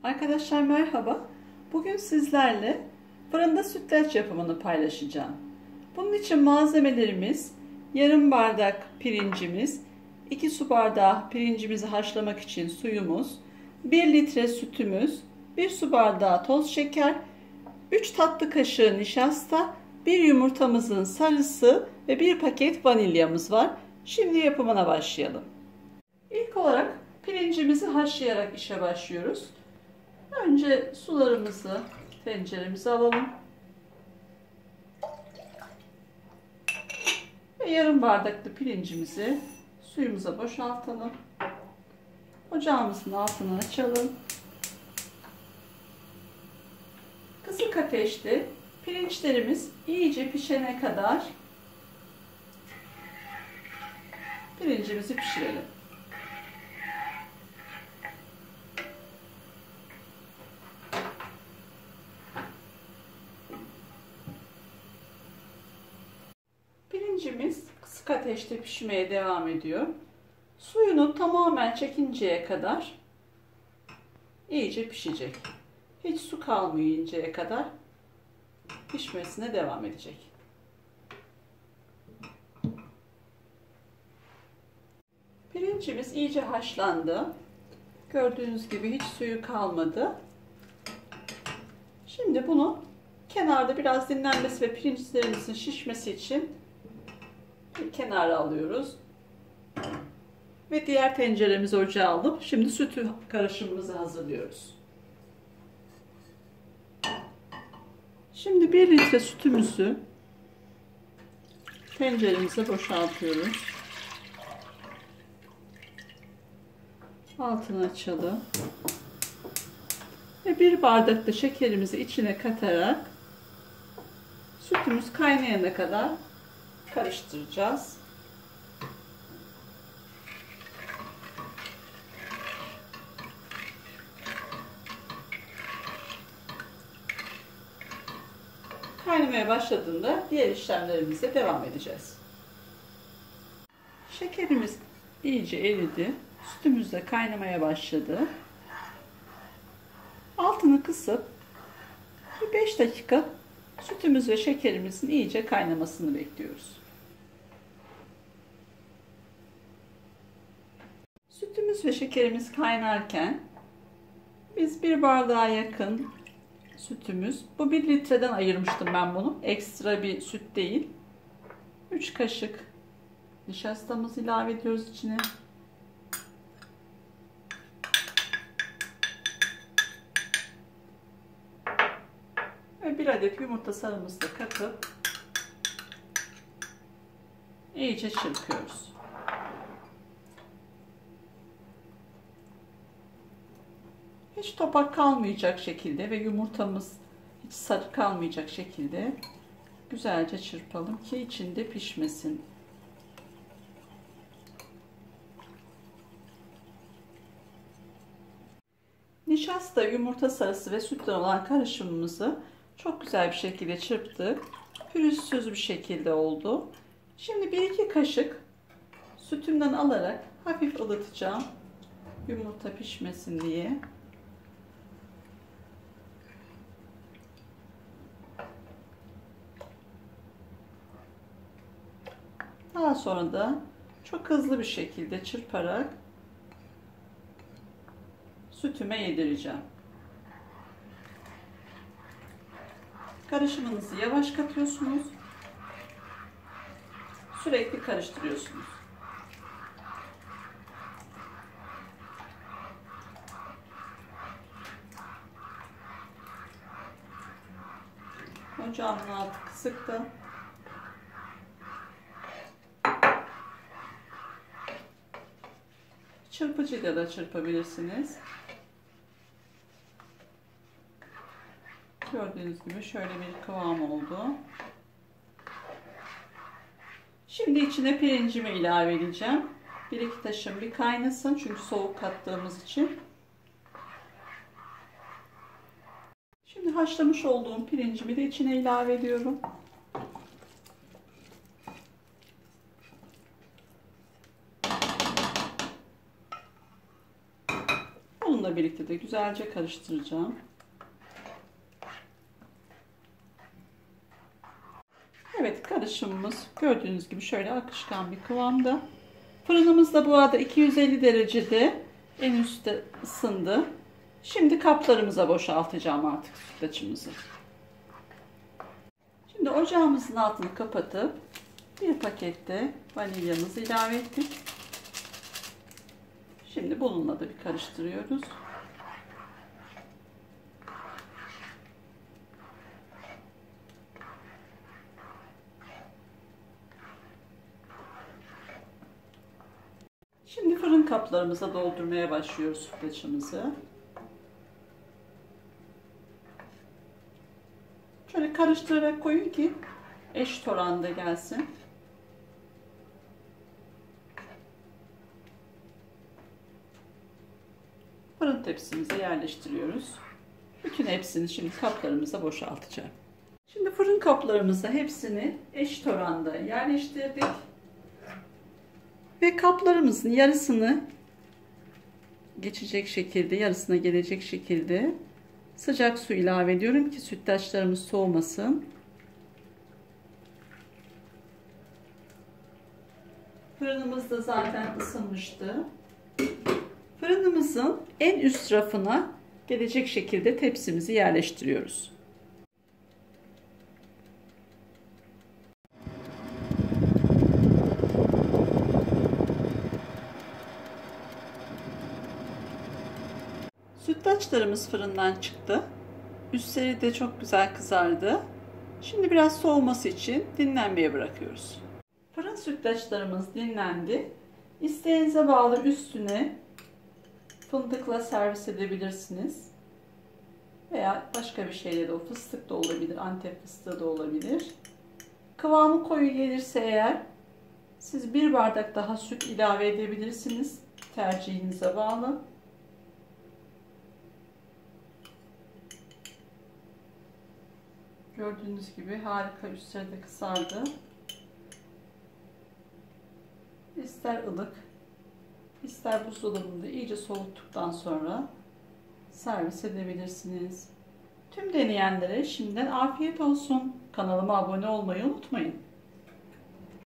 Arkadaşlar merhaba. Bugün sizlerle fırında sütlaç yapımını paylaşacağım. Bunun için malzemelerimiz yarım bardak pirincimiz, 2 su bardağı pirincimizi haşlamak için suyumuz, 1 litre sütümüz, 1 su bardağı toz şeker, 3 tatlı kaşığı nişasta, 1 yumurtamızın sarısı ve 1 paket vanilyamız var. Şimdi yapımına başlayalım. İlk olarak pirincimizi haşlayarak işe başlıyoruz. Önce sularımızı tenceremize alalım. Ve yarım bardaklı pirincimizi suyumuza boşaltalım. Ocağımızın altını açalım. Kısık ateşte pirinçlerimiz iyice pişene kadar pirincimizi pişirelim. Pirincimiz kısık ateşte pişmeye devam ediyor. Suyunu tamamen çekinceye kadar iyice pişecek. Hiç su kalmayıncaya kadar pişmesine devam edecek. Pirincimiz iyice haşlandı. Gördüğünüz gibi hiç suyu kalmadı. Şimdi bunu kenarda biraz dinlenmesi ve pirinçlerimizin şişmesi için bir kenara alıyoruz. Ve diğer tenceremizi ocağa alıp şimdi sütü karışımımızı hazırlıyoruz. Şimdi 1 litre sütümüzü tenceremize boşaltıyoruz. Altını açalım. Ve 1 bardak da şekerimizi içine katarak sütümüz kaynayana kadar karıştıracağız. Kaynamaya başladığında diğer işlemlerimize devam edeceğiz. Şekerimiz iyice eridi. Sütümüz de kaynamaya başladı. Altını kısıp 5 dakika sütümüz ve şekerimizin iyice kaynamasını bekliyoruz. Sütümüz ve şekerimiz kaynarken biz 1 bardağa yakın sütümüz, bu 1 litreden ayırmıştım ben bunu. Ekstra bir süt değil. 3 kaşık nişastamızı ilave ediyoruz içine. Ve 1 adet yumurta sarımızı da katıp iyice çırpıyoruz. Hiç topak kalmayacak şekilde ve yumurtamız hiç sarı kalmayacak şekilde güzelce çırpalım ki içinde pişmesin. Nişasta, yumurta sarısı ve sütle olan karışımımızı çok güzel bir şekilde çırptık. Pürüzsüz bir şekilde oldu. Şimdi 1-2 kaşık sütümden alarak hafif ılıtacağım. Yumurta pişmesin diye. Daha sonra da çok hızlı bir şekilde çırparak sütüme yedireceğim. Karışımınızı yavaş katıyorsunuz. Sürekli karıştırıyorsunuz. Ocağımın altı kısıktı. Çırpıcıyla da çırpabilirsiniz. Gördüğünüz gibi şöyle bir kıvam oldu. Şimdi içine pirincimi ilave edeceğim. 1-2 taşım bir kaynasın çünkü soğuk kattığımız için. Şimdi haşlamış olduğum pirincimi de içine ilave ediyorum. Fırınla birlikte de güzelce karıştıracağım. Evet, karışımımız gördüğünüz gibi şöyle akışkan bir kıvamda. Fırınımız da bu arada 250 derecede en üstte ısındı. Şimdi kaplarımıza boşaltacağım artık sütlaçımızı. Şimdi ocağımızın altını kapatıp bir pakette vanilyamızı ilave ettik. Şimdi bununla da bir karıştırıyoruz. Şimdi fırın kaplarımıza doldurmaya başlıyoruz sütlaçımızı. Şöyle karıştırarak koyun ki eşit oranda gelsin. Fırın tepsimize yerleştiriyoruz. Bütün hepsini şimdi kaplarımıza boşaltacağım. Şimdi fırın kaplarımıza hepsini eşit oranda yerleştirdik. Ve kaplarımızın yarısını geçecek şekilde, yarısına gelecek şekilde sıcak su ilave ediyorum ki sütlaçlarımız soğumasın. Fırınımız da zaten ısınmıştı. Fırınımızın en üst rafına gelecek şekilde tepsimizi yerleştiriyoruz. Sütlaçlarımız fırından çıktı. Üstleri de çok güzel kızardı. Şimdi biraz soğuması için dinlenmeye bırakıyoruz. Fırın sütlaçlarımız dinlendi. İsteğinize bağlı üstüne fındıkla servis edebilirsiniz. Veya başka bir şeyle de, o fıstık da olabilir, Antep fıstığı da olabilir. Kıvamı koyu gelirse eğer siz bir bardak daha süt ilave edebilirsiniz. Tercihinize bağlı. Gördüğünüz gibi harika, üstleri de kızardı. İster ılık, ister buzdolabında iyice soğuttuktan sonra servis edebilirsiniz. Tüm deneyenlere şimdiden afiyet olsun. Kanalıma abone olmayı unutmayın.